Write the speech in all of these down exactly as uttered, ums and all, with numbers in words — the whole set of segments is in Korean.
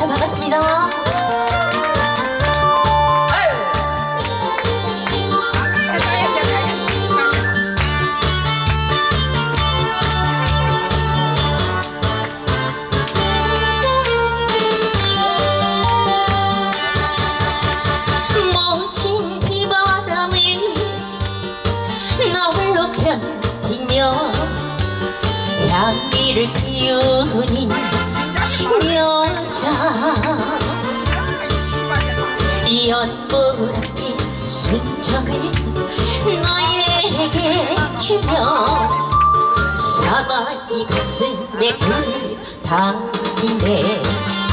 박수 반갑습니다. 멋진 비바람을 나 홀로 견디며 향기를 피우는 여자, 연보랏빛 순정을 너에게 주며 사나이 가슴에 불당기네.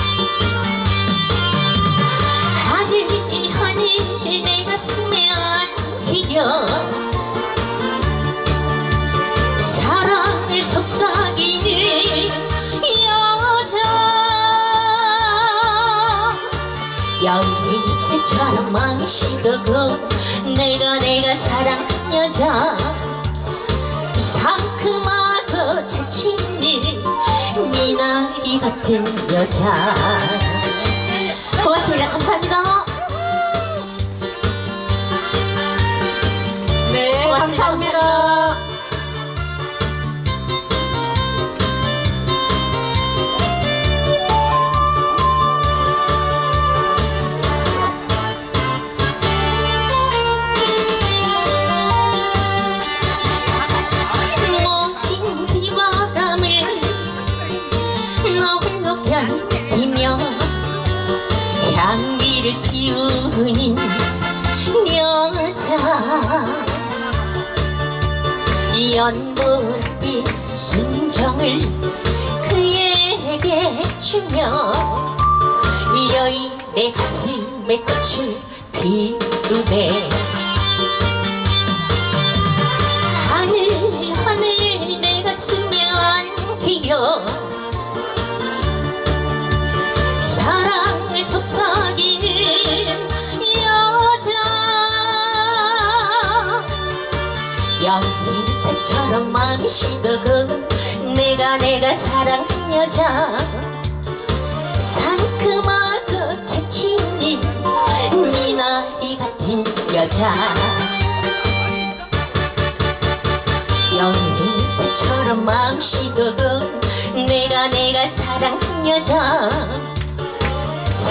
하늘 하늘 내 가슴에 안기려 사랑을 속삭이는 여인색처럼 망치도록 내가 내가 사랑한 여자, 상큼하고 재치있는 미나리 같은 여자. 고맙습니다. 감사합니다. 네, 고맙습니다. 감사합니다. 견디며 향기를 피우는 여자, 연보랏빛 순정을 그에게 주며 여인의 가슴에 꽃을 피우네. 하늘 하늘 내 가슴에 안기려 사랑을 속삭이는 여자, 연인색처럼 마음이 시도고 내가 내가 사랑한 여자, 상큼하고 재치있는 미나리 같은 여자, 연인색처럼 마음이 시도고 내가 내가 사랑한 여자,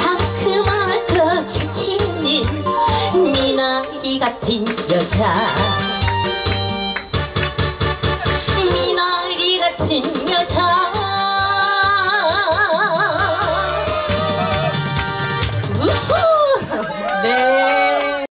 상큼하고 재치있는 미나리 같은 여자.